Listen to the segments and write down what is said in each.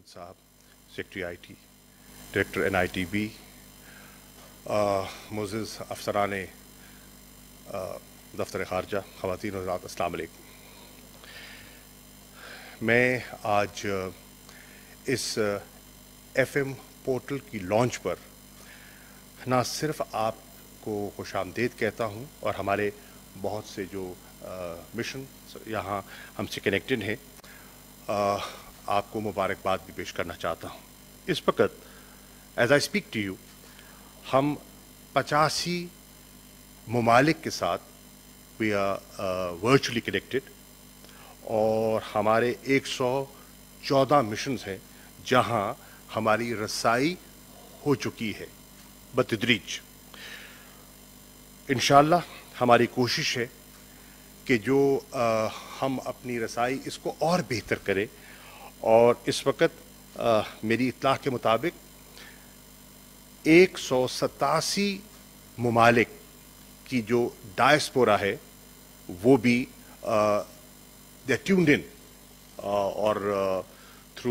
साहब, secretary IT, director NITB, मोअज़्ज़ज़ अफसरान दफ्तर ख़ारजा, ख़वातीन और हज़रात, अस्सलाम वालेकुम। मैं आज इस FM पोर्टल की लॉन्च पर ना सिर्फ आपको खुशामदीद कहता हूँ और हमारे बहुत से जो मिशन यहाँ हमसे कनेक्टेड हैं, आपको मुबारकबाद भी पेश करना चाहता हूँ। इस वक्त as I speak to you हम 85 ममालिक के साथ वी आर वर्चुअली कनेक्टेड और हमारे 114 मिशंस हैं जहां हमारी रसाई हो चुकी है बतदरीज। इंशाअल्लाह हमारी कोशिश है कि जो हम अपनी रसाई इसको और बेहतर करें और इस वक्त मेरी इत्तला के मुताबिक 187 ममालिक की जो डायस्पोरा है वो भी दे ट्यून्ड इन और थ्रू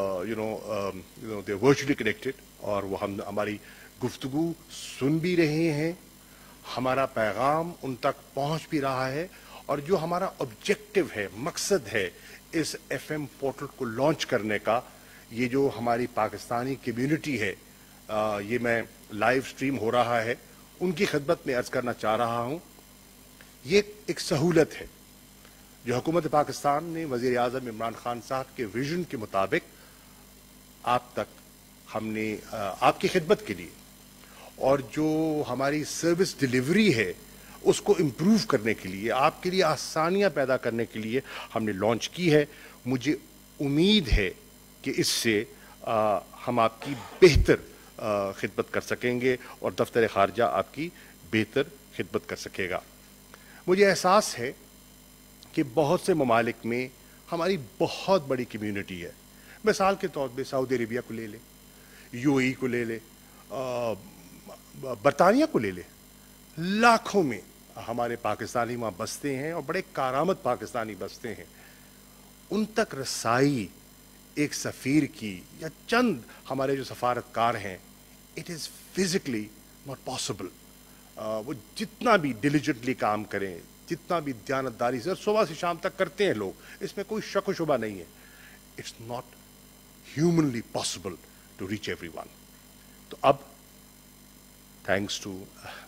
दे वर्चुअली कनेक्टेड और वो हमारी गुफ्तगू सुन भी रहे हैं, हमारा पैगाम उन तक पहुंच भी रहा है और जो हमारा ऑब्जेक्टिव है, मकसद है इस FM पोर्टल को लॉन्च करने का, ये जो हमारी पाकिस्तानी कम्युनिटी है, ये मैं लाइव स्ट्रीम हो रहा है, उनकी खिदमत में अर्ज करना चाह रहा हूँ। ये एक सहूलत है जो हुकूमत पाकिस्तान ने वज़ीर आज़म इमरान खान साहब के विजन के मुताबिक आप तक हमने आपकी खिदमत के लिए और जो हमारी सर्विस डिलीवरी है उसको इम्प्रूव करने के लिए, आपके लिए आसानियां पैदा करने के लिए हमने लॉन्च की है। मुझे उम्मीद है कि इससे हम आपकी बेहतर खिदमत कर सकेंगे और दफ्तर ख़ारजा आपकी बेहतर खिदमत कर सकेगा। मुझे एहसास है कि बहुत से ममालिक में हमारी बहुत बड़ी कम्युनिटी है। मिसाल के तौर पे सऊदी अरेबिया को ले ले, UAE को ले ले, बरतानिया को ले ले, लाखों में हमारे पाकिस्तानी वहाँ बसते हैं और बड़े कारामद पाकिस्तानी बसते हैं। उन तक रसाई एक सफ़ीर की या चंद हमारे जो सफारतकार हैं, it is physically not possible. वो जितना भी डिलीजेंटली काम करें, जितना भी दयानतदारी से सुबह से शाम तक करते हैं लोग, इसमें कोई शक व शुबा नहीं है, it's not humanly possible to reach everyone. तो अब thanks to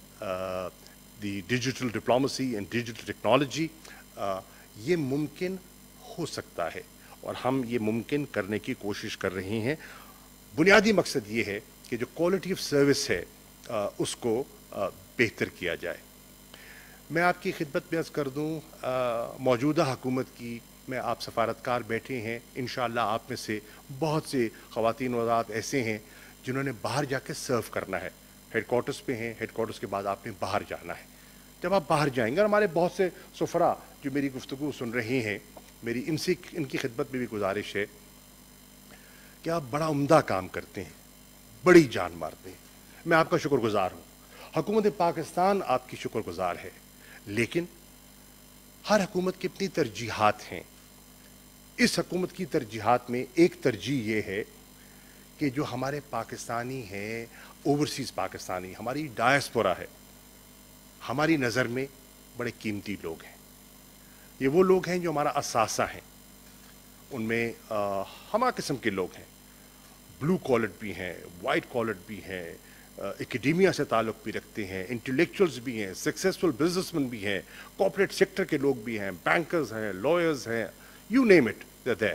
the digital diplomacy and digital technology ये मुमकिन हो सकता है और हम ये मुमकिन करने की कोशिश कर रहे हैं। बुनियादी मकसद ये है कि जो क्वालिटी ऑफ सर्विस है उसको बेहतर किया जाए। मैं आपकी खिदमत में अर्ज़ कर दूँ, मौजूदा हुकूमत की में आप सफारतकार बैठे हैं, इंशाअल्लाह आप में से बहुत से ख़वातीन और हज़रात ऐसे हैं जिन्होंने बाहर जाके सर्व करना है। हेडक्वार्टर्स पे हैं, हेडक्वार्टर्स के बाद आपने बाहर जाना है। जब आप बाहर जाएंगे, और हमारे बहुत से सफ़रा जो मेरी गुफ्तगू सुन रहे हैं, मेरी इनकी खिदमत में भी गुजारिश है कि आप बड़ा उम्दा काम करते हैं, बड़ी जान मारते हैं। मैं आपका शुक्रगुजार हूँ, हुकूमत पाकिस्तान आपकी शुक्रगुजार है, लेकिन हर हुकूमत की अपनी तरजीहात हैं। इस हुकूमत की तरजीहात में एक तरजीह ये है कि जो हमारे पाकिस्तानी हैं, ओवरसीज़ पाकिस्तानी, हमारी डायस्पोरा है, हमारी नज़र में बड़े कीमती लोग हैं। ये वो लोग हैं जो हमारा असासा हैं। उनमें हमा किस्म के लोग हैं, ब्लू कॉलर भी हैं, वाइट कॉलर भी हैं, एकेडेमिया से ताल्लुक़ भी रखते हैं, इंटेलेक्चुअल्स भी हैं, सक्सेसफुल बिजनेसमैन भी हैं, कॉर्पोरेट सेक्टर के लोग भी हैं, बैंकर्स हैं, लॉयर्स हैं, you name it they there.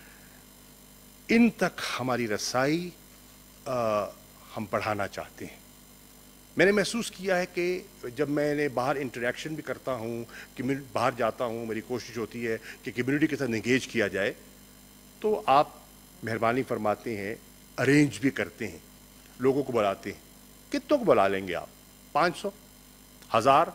इन तक हमारी रसाई हम बढ़ाना चाहते हैं। मैंने महसूस किया है कि जब मैंने बाहर इंटरेक्शन भी करता हूँ, कि बाहर जाता हूँ, मेरी कोशिश होती है कि कम्युनिटी के साथ इंगेज किया जाए, तो आप मेहरबानी फरमाते हैं, अरेंज भी करते हैं, लोगों को बुलाते हैं। कितनों को बुला लेंगे आप? 500, 1000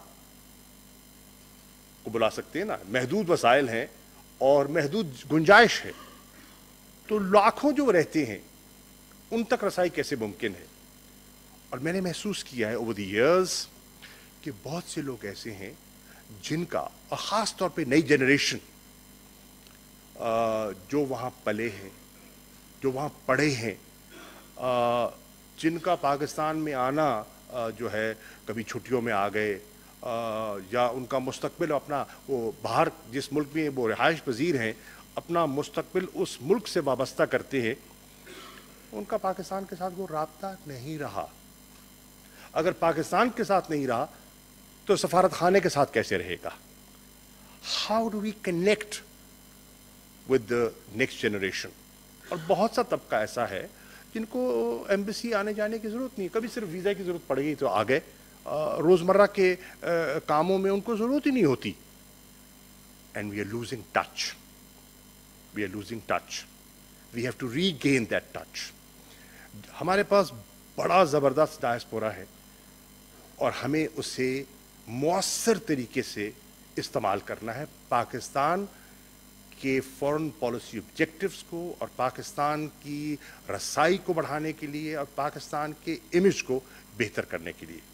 को बुला सकते हैं ना। महदूद वसाइल हैं और महदूद गुंजाइश है, तो लाखों जो रहते हैं उन तक रसाई कैसे मुमकिन है। और मैंने महसूस किया है ओवर द ईयर्स कि बहुत से लोग ऐसे हैं जिनका, और ख़ास तौर पे नई जनरेशन जो वहाँ पले हैं, جو वहाँ पढ़े हैं, जिनका पाकिस्तान में आना जो है कभी छुट्टियों में आ गए या उनका मुस्तकबिल अपना वो बाहर जिस मुल्क में वो रिहाइश पजीर हैं अपना मुस्तकबिल उस मुल्क से वाबस्ता करते हैं, उनका पाकिस्तान के साथ वो राब्ता नहीं रहा। अगर पाकिस्तान के साथ नहीं रहा तो सफारत खाने के साथ कैसे रहेगा? How do we connect with the next generation? और बहुत सा तबका ऐसा है जिनको एम्बेसी आने जाने की ज़रूरत नहीं, कभी सिर्फ वीज़ा की ज़रूरत पड़ गई तो आ गए, रोज़मर्रा के कामों में उनको ज़रूरत ही नहीं होती। And we are losing touch, we are losing touch, we have to regain that touch. हमारे पास बड़ा ज़बरदस्त डायस्पोरा है और हमें उसे मौसर तरीके से इस्तेमाल करना है पाकिस्तान के फॉरेन पॉलिसी ऑब्जेक्टिव्स को और पाकिस्तान की रसाई को बढ़ाने के लिए और पाकिस्तान के इमेज को बेहतर करने के लिए।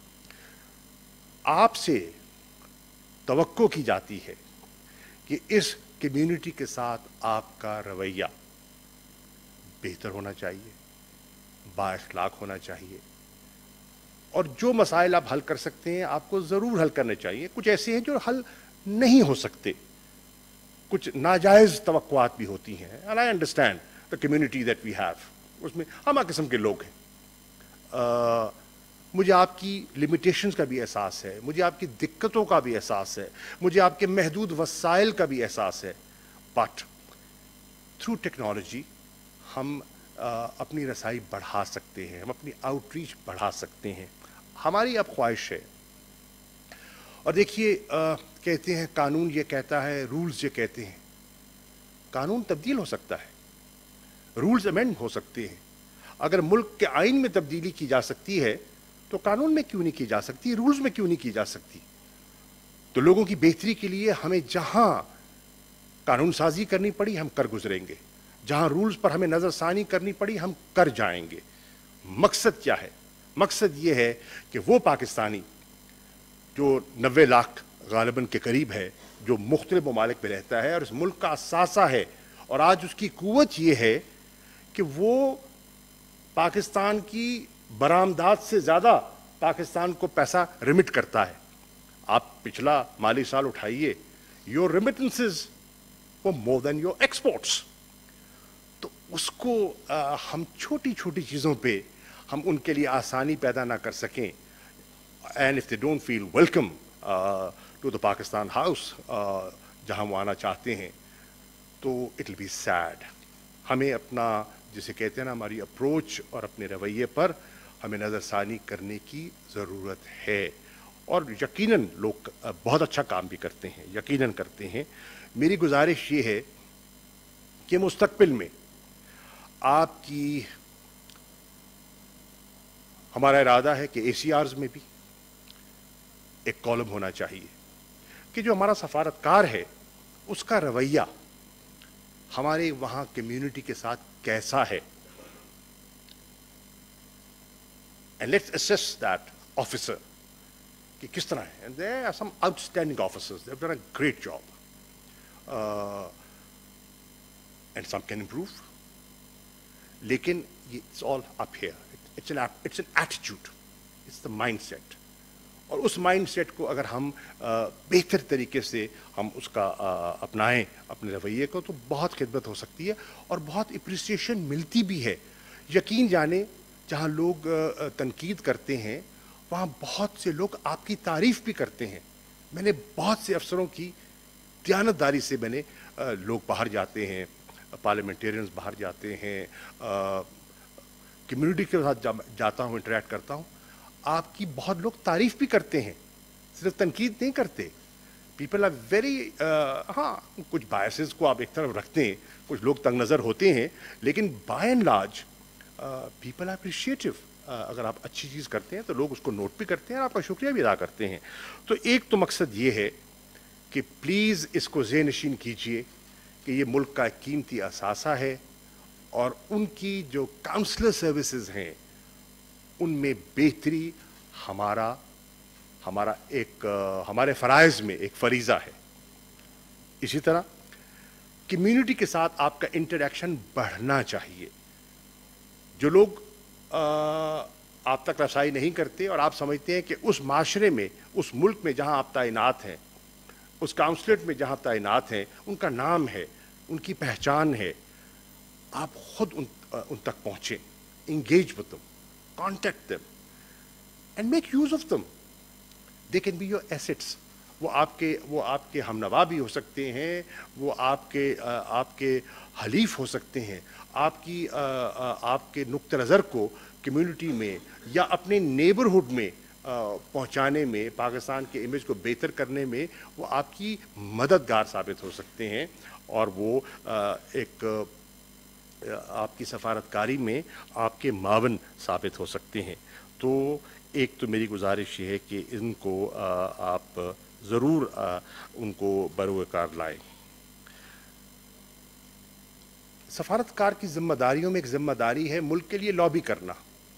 आपसे तवक्को की जाती है कि इस कम्युनिटी के साथ आपका रवैया बेहतर होना चाहिए, बाअखलाक होना चाहिए और जो मसाइल आप हल कर सकते हैं आपको ज़रूर हल करने चाहिए। कुछ ऐसे हैं जो हल नहीं हो सकते, कुछ नाजायज़ तवक्कुआत भी होती हैं, and I understand the community that we have, उसमें हम किस्म के लोग हैं। मुझे आपकी लिमिटेशंस का भी एहसास है, मुझे आपकी दिक्कतों का भी एहसास है, मुझे आपके महदूद वसाइल का भी एहसास है, बट थ्रू टेक्नोलॉजी हम अपनी रसाई बढ़ा सकते हैं, हम अपनी आउटरीच बढ़ा सकते हैं। हमारी अब ख्वाहिश है, और देखिए कहते हैं कानून ये कहता है, रूल्स ये कहते हैं, कानून तब्दील हो सकता है, रूल्स अमेंड हो सकते हैं। अगर मुल्क के आइन में तब्दीली की जा सकती है तो कानून में क्यों नहीं की जा सकती, रूल्स में क्यों नहीं की जा सकती? तो लोगों की बेहतरी के लिए हमें जहां कानून साजी करनी पड़ी हम कर गुजरेंगे, जहां रूल्स पर हमें नजरसानी करनी पड़ी हम कर जाएंगे। मकसद क्या है? मकसद ये है कि वो पाकिस्तानी जो 90 लाख गालिबन के करीब है, जो मुख्तलिफ ममालिक में रहता है और इस मुल्क का असासा है, और आज उसकी कुव्वत ये है कि वो पाकिस्तान की बरामदात से ज़्यादा पाकिस्तान को पैसा रिमिट करता है। आप पिछला माली साल उठाइए, your remittances were more than your exports. तो उसको हम छोटी छोटी चीज़ों पे हम उनके लिए आसानी पैदा ना कर सकें, and if they don't feel welcome to the Pakistan house जहां वो आना चाहते हैं, तो इट विल बी सैड। हमें अपना, जिसे कहते हैं ना, हमारी अप्रोच और अपने रवैये पर हमें नज़रसानी करने की ज़रूरत है। और यकीनन लोग बहुत अच्छा काम भी करते हैं, यकीनन करते हैं। मेरी गुजारिश ये है कि मुस्तकबिल में आपकी, हमारा इरादा है कि ACRs में भी एक कॉलम होना चाहिए कि जो हमारा सफारतकार है उसका रवैया हमारे वहां कम्युनिटी के साथ कैसा है, and let's assess that officer कि किस तरह है। And there are some outstanding officers, they have done a great job, and some can improve, लेकिन it's all up here, it's an attitude, it's the mindset. और उस mindset को अगर हम बेहतर तरीके से हम उसका अपनाएं अपने रवैये को, तो बहुत खिदमत हो सकती है और बहुत अप्रिसिएशन मिलती भी है। यकीन जाने जहां लोग तनकीद करते हैं वहां बहुत से लोग आपकी तारीफ भी करते हैं। मैंने बहुत से अफसरों की दयानतदारी से, मैंने लोग बाहर जाते हैं, पार्लियामेंटेरियंस बाहर जाते हैं, कम्युनिटी के साथ जाता हूँ, इंटरेक्ट करता हूँ, आपकी बहुत लोग तारीफ भी करते हैं, सिर्फ तनकीद नहीं करते। पीपल आर वेरी, हाँ कुछ बायसेस को आप एक तरफ रखते हैं, कुछ लोग तंग नज़र होते हैं, लेकिन by and large people are appreciative. अगर आप अच्छी चीज़ करते हैं तो लोग उसको नोट भी करते हैं और आपका शुक्रिया भी अदा करते हैं। तो एक तो मकसद ये है कि प्लीज़ इसको ज़ेहनशीन कीजिए कि ये मुल्क का एक कीमती असासा है और उनकी जो काउंसलर सर्विसेज हैं उनमें बेहतरी हमारा एक हमारे फ़राइज़ में एक फरीज़ा है। इसी तरह कम्युनिटी के साथ आपका इंटरेक्शन बढ़ना चाहिए। जो लोग आप तक रसाई नहीं करते और आप समझते हैं कि उस माशरे में, उस मुल्क में जहां आप तैनात हैं, उस काउंसलेट में जहां तैनात हैं, उनका नाम है, उनकी पहचान है, आप खुद उन तक पहुंचें, engage with them, contact them and make use of them. They can be your assets. वो आपके हमनवा भी हो सकते हैं, वो आपके हलीफ हो सकते हैं, आपके नुक्ते नज़र को कम्युनिटी में या अपने नेबरहुड में पहुंचाने में, पाकिस्तान के इमेज को बेहतर करने में वो आपकी मददगार साबित हो सकते हैं और वो एक आपकी सफारतकारी में आपके मावन साबित हो सकते हैं। तो एक तो मेरी गुजारिश ये है कि इनको आप ज़रूर उनको बरोकार लाएं। सफारतकार की जिम्मेदारियों में एक जिम्मेदारी है मुल्क के लिए लॉबी करना।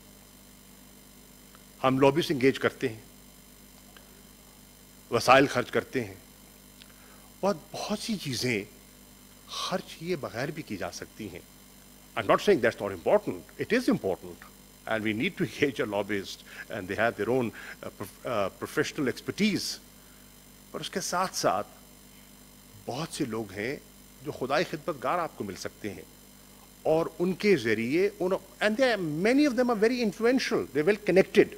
हम लॉबी से इंगेज करते हैं, वसाइल खर्च करते हैं और बहुत सी चीज़ें खर्च किए बगैर भी की जा सकती हैं। I'm not saying that's not important. It is important. And we need to engage a lobbyist and they have their own professional expertise. पर उसके साथ साथ बहुत से लोग हैं जो खुदाई खिदमतगार आपको मिल सकते हैं और उनके ज़रिए and many of them are very influential. They're well connected.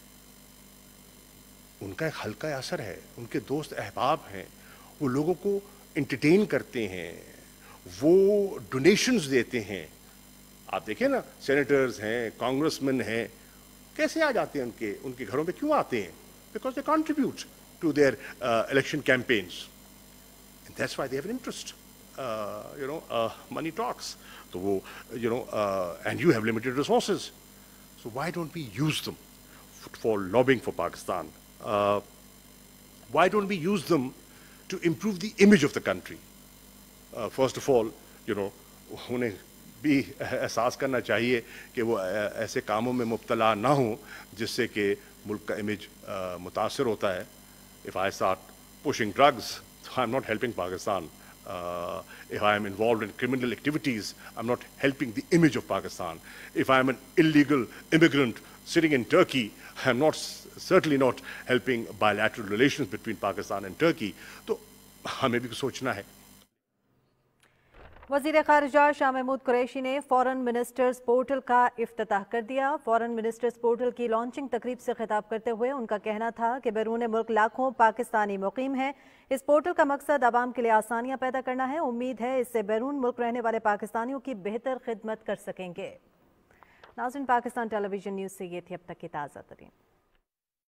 उनका एक हल्का असर है, उनके दोस्त अहबाब हैं, वो लोगों को इंटरटेन करते हैं, वो डोनेशंस देते हैं। आप देखिए ना, सेनेटर्स हैं, कांग्रेसमैन हैं, कैसे आ जाते हैं उनके घरों पे, क्यों आते हैं? Because they contribute to their election campaigns and that's why they have an interest, money talks. तो वो and you have limited resources, so why don't we use them for lobbying for Pakistan? Why don't we use them to improve the image of the country? First of all उन्हें भी एहसास करना चाहिए कि वो ऐसे कामों में मुब्तला ना हो जिससे कि मुल्क का इमेज मुतासर होता है। If I start pushing drugs, I'm not helping Pakistan. If I am involved in criminal activities, I'm not helping the image of Pakistan. If I am an illegal immigrant sitting in Turkey, I'm certainly not helping bilateral relations between Pakistan and Turkey. तो हमें भी सोचना है। वज़ीर ख़ारिजा शाह महमूद कुरैशी ने foreign minister's portal का इफ्तिताह कर दिया। फॉरेन मिनिस्टर्स पोर्टल की लॉन्चिंग तकरीब से खिताब करते हुए उनका कहना था कि बैरून मुल्क लाखों पाकिस्तानी मुकीम हैं। इस पोर्टल का मकसद आवाम के लिए आसानियाँ पैदा करना है। उम्मीद है इससे बैरून मुल्क रहने वाले पाकिस्तानियों की बेहतर खिदमत कर सकेंगे। नाज़रीन, पाकिस्तान टेलीविजन न्यूज़ से ये थी अब तक की ताज़ा तरीन।